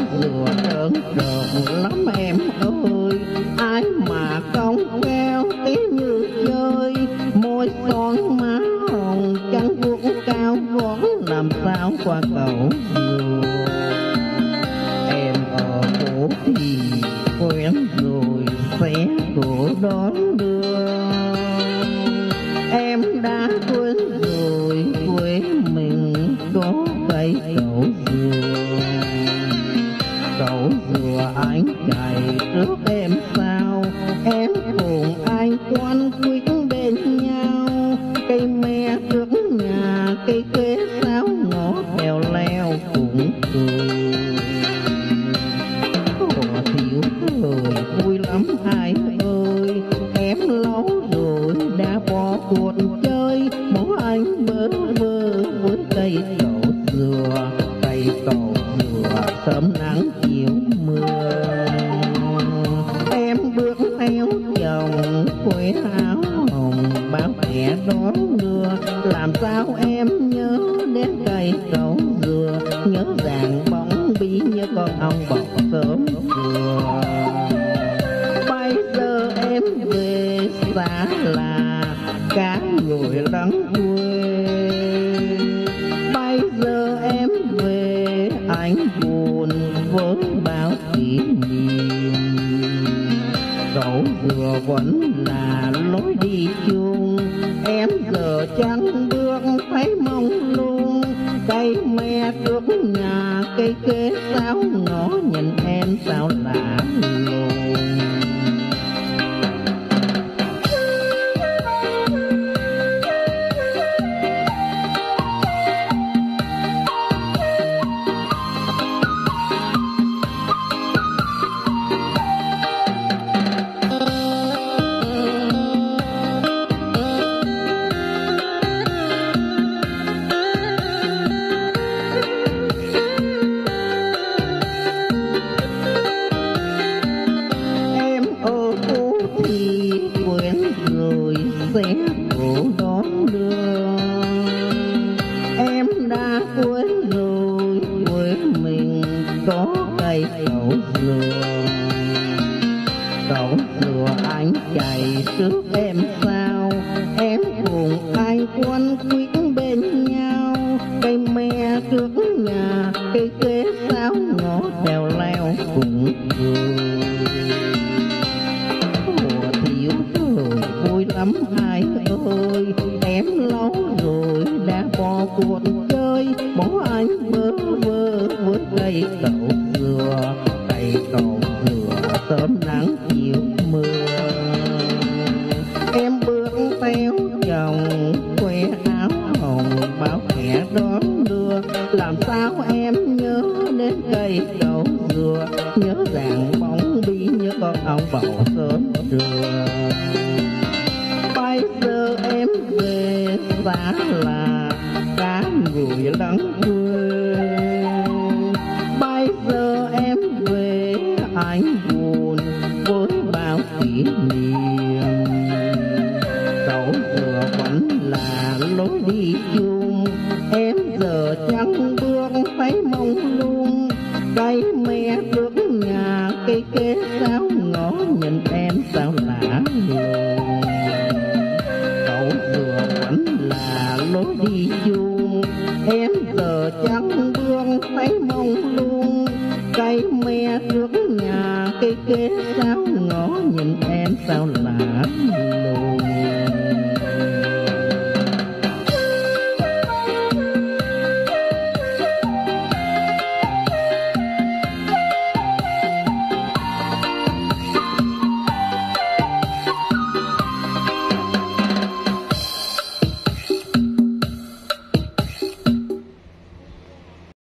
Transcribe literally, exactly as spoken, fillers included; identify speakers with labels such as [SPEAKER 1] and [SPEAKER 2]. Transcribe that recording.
[SPEAKER 1] dừa trơn tròn lắm em ơi, ai mà cong keo tí như chơi, môi son má hồng trắng vuốt cao vón, làm sao qua cầu dừa. Em ở phố thì quen rồi sẽ cổ đón đưa, em đã quên rồi quê mình có cây cậu dừa. Cậu dừa anh chạy trước em sao, em cùng anh quấn quýt bên nhau, cây me trước nhà cây kế sáo ngõ kèo leo cũng cười. Họ thiếu thời vui lắm ai ơi, em lâu rồi đã bỏ cuộc chơi, mỗi anh bơ vơ với cây cậu dừa. Cây cậu dừa sớm nắng chiều mưa, em bước theo chồng quê áo hồng báo mẹ đón đưa, làm sao em nhớ đến cây cậu dừa, nhớ rằng bóng bí nhớ con ong bọc sớm dừa. Bây giờ em về xã là cá người lắng quê, bây giờ em về anh buồn với bao kỷ niệm. Cậu dừa vẫn là lối đi chung, em giờ chẳng bước thấy mong luôn, cây me trước nhà cây kế sáo ngõ nhìn em sao lạ lùng. Sẽ cổ đón đưa, em đã quên rồi quê mình có cây cậu dừa. Cậu dừa anh chạy trước em sao, em cùng anh quấn quýt bên nhau, cây me trước nhà cây kế sáo ngõ kèo leo cũng cười. Họ thiếu thời vui lắm ai ơi, em lâu rồi đã bỏ cuộc chơi, bỏ anh bơ vơ với cây cậu dừa. Cây cậu dừa sớm nắng chiều mưa, em bước theo chồng quê áo hồng báo mẹ đón đưa, làm sao em nhớ đến cây cậu dừa, nhớ rằng bóng bí nhớ con ong bầu sớm trưa. Bây giờ em về xã là cá người lắng quê, bây giờ em về anh buồn với bao kỷ niệm. Cậu dừa vẫn là lối đi chung, em giờ chẳng bước thấy mong luôn, cây me trước nhà cây kế sáo ngõ nhìn em sao